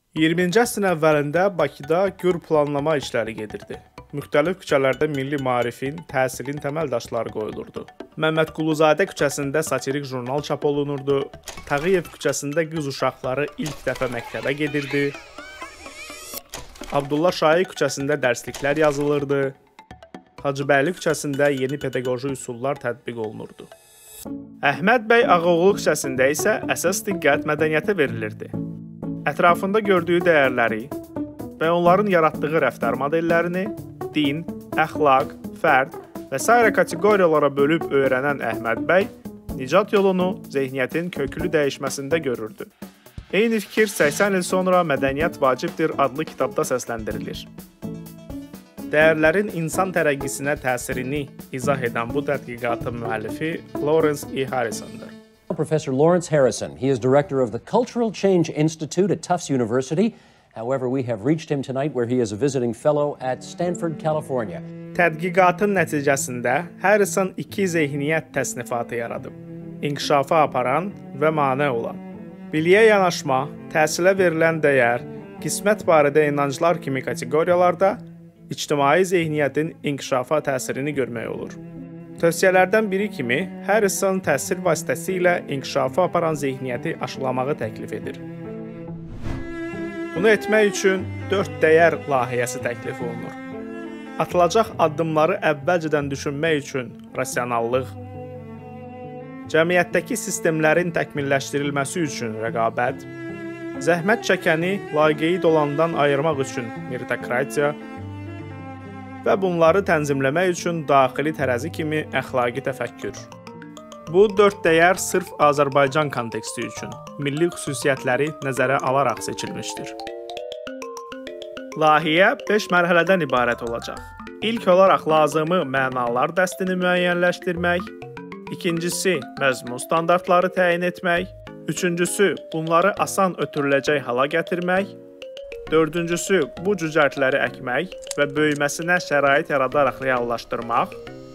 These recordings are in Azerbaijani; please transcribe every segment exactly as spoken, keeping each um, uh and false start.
iyirminci əsrin əvvəlində Bakıda gür planlama işləri gedirdi. Müxtəlif küçələrdə milli maarifin, təhsilin təməl daşları qoyulurdu. Məmmədquluzadə küçəsində satirik jurnal çap olunurdu. Tağıyev küçəsində qız uşaqları ilk dəfə məktəbə gedirdi. Abdullah Şahi küçəsində dərsliklər yazılırdı. Hacıbəyli küçəsində yeni pedaqoji üsullar tətbiq olunurdu. Əhməd bəy Ağaoğlu küçəsində isə əsas diqqət mədəniyyətə verilirdi. Ətrafında gördüyü dəyərləri və onların yaratdığı rəftar modellərini din, əxlaq, fərd və sairə kateqoriyalara bölüb öyrənən Əhməd bəy nicat yolunu zehniyyətin köklü dəyişməsində görürdü. Eyni fikir səksən il sonra Mədəniyyət vacibdir adlı kitabda səsləndirilir. Dəyərlərin insan tərəqqisinə təsirini izah edən bu tədqiqatın müəllifi Lawrence E. Harrison'dır. Professor Lawrence Harrison. He is director of the Cultural Change Institute at Tufts University. However, we have reached him tonight where he is a visiting fellow at Stanford, California. Tədqiqatın nəticəsində Harrison iki zehniyyət təsnifatı yaradıb. İnkişafa aparan və mane olan. Biliyə yanaşma, təhsilə verilən dəyər, qismət barədə inanclar kimi kateqoriyalarda ictimai zehniyyətin inkişafa təsirini görmək olur. Tövsiyələrdən biri kimi, Harrison təhsil vasitəsilə inkişafı aparan zehniyyəti aşılamağı təklif edir. Bunu etmək üçün dörd dəyər layihəsi təklif olunur. Atılacaq addımları əvvəlcədən düşünmək üçün rasionallıq, cəmiyyətdəki sistemlərin təkmilləşdirilməsi üçün rəqabət, zəhmət çəkəni laqeyd olandan ayırmaq üçün meritokratiya və bunları tənzimləmək üçün daxili tərəzi kimi əxlaqi təfəkkür. Bu dörd dəyər sırf Azərbaycan konteksti üçün milli xüsusiyyətləri nəzərə alaraq seçilmişdir. Layihə beş mərhələdən ibarət olacaq. İlk olaraq lazımı mənalar dəstini müəyyənləşdirmək, ikincisi məzmun standartları təyin etmək, üçüncüsü bunları asan ötürüləcək hala gətirmək, dördüncüsü bu cücərtləri əkmək və böyüməsinə şərait yaradaraq reallaşdırmaq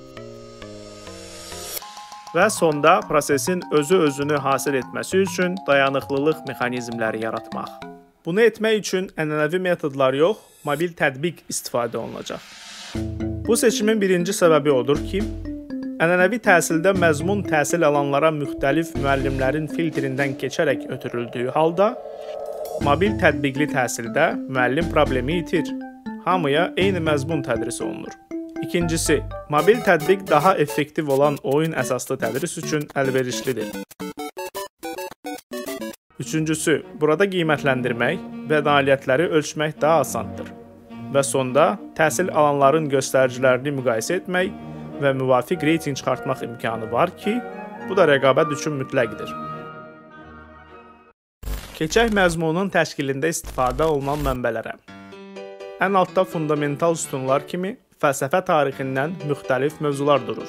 və sonda prosesin özü-özünü hasil etməsi üçün dayanıqlılıq mexanizmləri yaratmaq. Bunu etmək üçün ənənəvi metodlar yox, mobil tətbiq istifadə olunacaq. Bu seçimin birinci səbəbi odur ki, ənənəvi təhsildə məzmun təhsil alanlara müxtəlif müəllimlərin filtrindən keçərək ötürüldüyü halda, mobil tətbiqli təhsildə müəllim problemi itir. Hamıya eyni məzmun tədris olunur. İkincisi, mobil tətbiq daha effektiv olan oyun əsaslı tədris üçün əlverişlidir. Üçüncüsü, burada qiymətləndirmək və nailiyyətləri ölçmək daha asandır. Və sonda, təhsil alanların göstəricilərini müqayisə etmək və müvafiq reyting çıxartmaq imkanı var ki, bu da rəqabət üçün mütləqdir. Keçək məzmunun təşkilində istifadə olunan mənbələrə. Ən altda fundamental sütunlar kimi fəlsəfə tarixindən müxtəlif mövzular durur.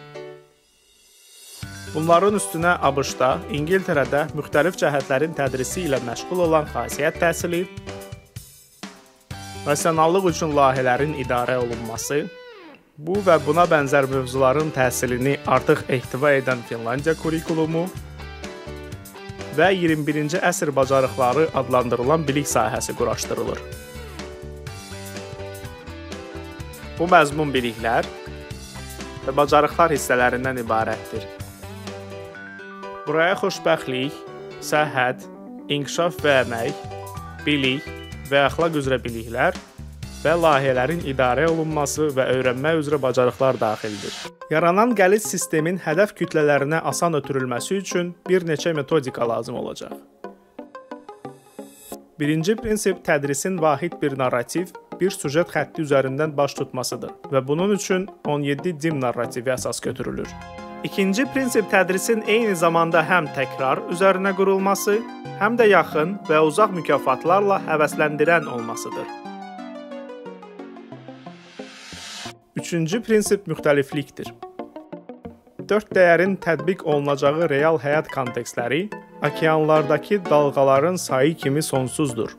Bunların üstünə ABŞ-da, İngiltərədə müxtəlif cəhətlərin tədrisi ilə məşğul olan xasiyyət təhsili, rasionallıq üçün layihələrin idarə olunması, bu və buna bənzər mövzuların təhsilini artıq ehtiva edən Finlandiya kurikulumu və iyirmi birinci əsr bacarıqları adlandırılan bilik sahəsi quraşdırılır. Bu məzmun biliklər və bacarıqlar hissələrindən ibarətdir. Buraya xoşbəxtlik, səhhət, inkişaf və əmək, bilik və əxlaq üzrə biliklər və layihələrin idarə olunması və öyrənmə üzrə bacarıqlar daxildir. Yaranan qəliz sistemin hədəf kütlələrinə asan ötürülməsi üçün bir neçə metodika lazım olacaq. Birinci prinsip tədrisin vahid bir narrativ, bir süjet xətti üzərindən baş tutmasıdır və bunun üçün on yeddi dim narrativi əsas götürülür. İkinci prinsip tədrisin eyni zamanda həm təkrar üzərinə qurulması, həm də yaxın və uzaq mükafatlarla həvəsləndirən olmasıdır. Üçüncü prinsip müxtəliflikdir. Dörd dəyərin tətbiq olunacağı real həyat kontekstləri okeanlardakı dalğaların sayı kimi sonsuzdur.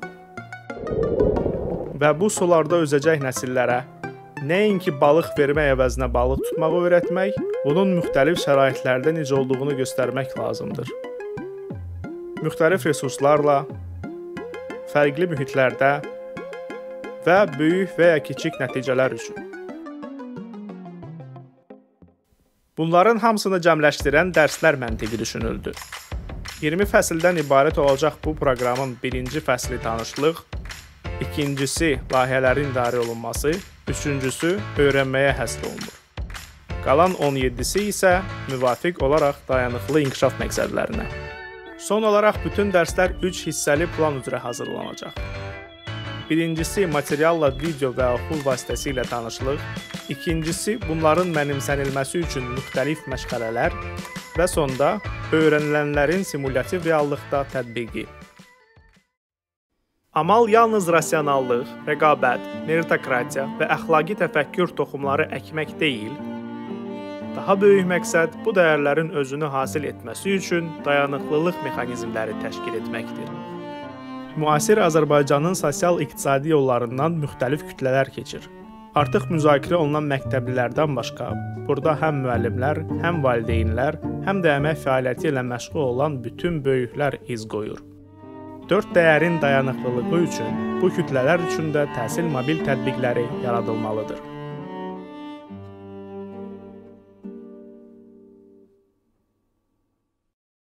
Və bu sularda üzəcək nəsillərə nəinki balıq vermək əvəzinə balıq tutmağı öyrətmək, bunun müxtəlif şəraitlərdə necə olduğunu göstərmək lazımdır. Müxtəlif resurslarla, fərqli mühitlərdə və böyük və ya kiçik nəticələr üçün. Bunların hamısını cəmləşdirən dərslər məntiqi düşünüldü. iyirmi fəsildən ibarət olacaq bu proqramın birinci fəsli tanışlıq, ikincisi layihələrin idarə olunması, üçüncüsü öyrənməyə həsr olunur. Qalan on yeddisi isə müvafiq olaraq dayanıqlı inkişaf məqsədlərinə. Son olaraq bütün dərslər üç hissəli plan üzrə hazırlanacaq. Birincisi materialla video və oxul vasitəsilə tanışlıq, ikincisi bunların mənimsənilməsi üçün müxtəlif məşğələlər və sonda öyrənilənlərin simulyativ reallıqda tətbiqi. Amal yalnız rasionallıq, rəqabət, meritokratiya və əxlaqi təfəkkür toxumları əkmək deyil, daha böyük məqsəd bu dəyərlərin özünü hasil etməsi üçün dayanıqlılıq mexanizmləri təşkil etməkdir. Müasir Azərbaycanın sosial-iqtisadi yollarından müxtəlif kütlələr keçir. Artıq müzakirə olunan məktəblilərdən başqa, burada həm müəllimlər, həm valideynlər, həm də əmək fəaliyyəti ilə məşğul olan bütün böyüklər iz qoyur. Dörd dəyərin dayanıqlılığı üçün bu kütlələr üçün də təhsil mobil tətbiqləri yaradılmalıdır.